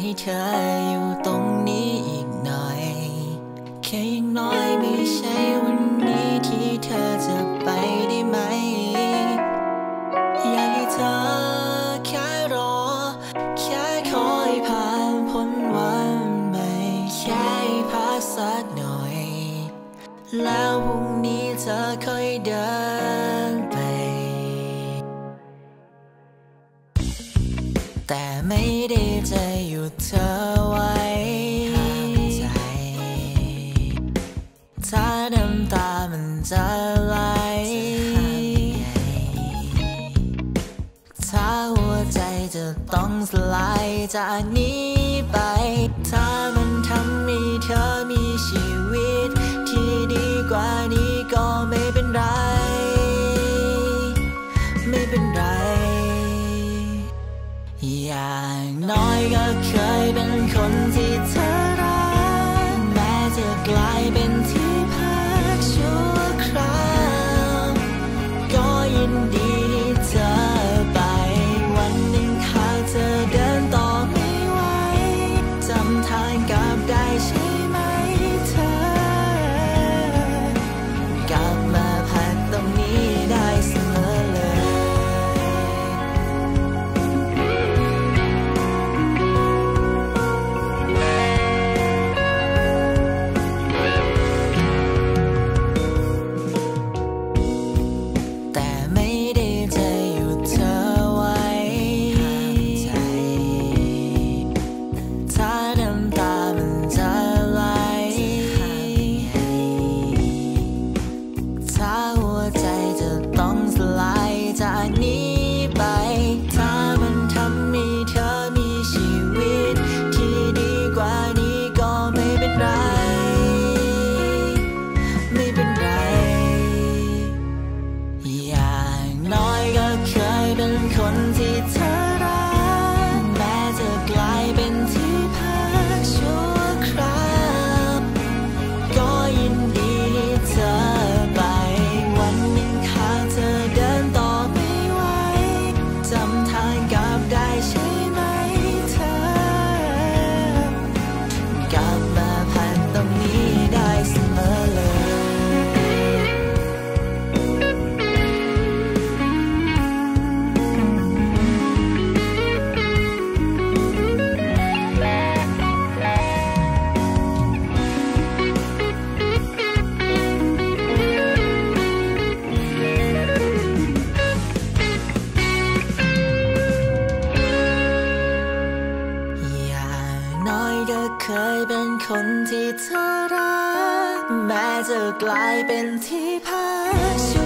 ให้เธออยู่ตรงนี้อีกหน่อยแค่อย่างน้อยไม่ใช่วันนี้ที่เธอจะไปได้ไหมอยากให้เธอแค่รอแค่คอยผ่านพ้นวันใหม่แค่พักสักหน่อยแล้วพรุ่งนี้เธอค่อยเดินไปแต่ไม่ได้จะหยุดเธอไว้ถ้าน้ำตามันจะไหลถ้าหัวใจจะต้องสลายจากนี้ไปถ้ามันทำให้เธอมีชีวิตที่ดีกว่านี้ก็ไม่เป็นไรไม่เป็นไรอย่างน้อยก็เคยเป็นคนที่เธอรักแม้จะกลายเป็นที่พักชั่วคราวก็ยินดีให้เธอไปวันหนึ่งหากเธอเดินต่อไม่ไหวจำทางกลับได้ใช่ไหมเธอกลับมาพักตรงนี้ได้เสมอเลยจากนี้ไปถ้ามันทำให้เธอมีชีวิตที่ดีกว่านี้ก็ไม่เป็นไรไม่เป็นไรอย่างน้อยก็เคยเป็นคนที่เธอรักแม้จะกลายเป็นที่พักชั่วคราวก็ยินดีให้เธอไปวันหนึ่งหากเธอเดินต่อจำทางกลับได้ใช่ไหมเธอกลับมาผ่านตรงนี้ได้เสมอเลยน้อยก็เคยเป็นคนที่เธอรักแม้จะกลายเป็นที่พัก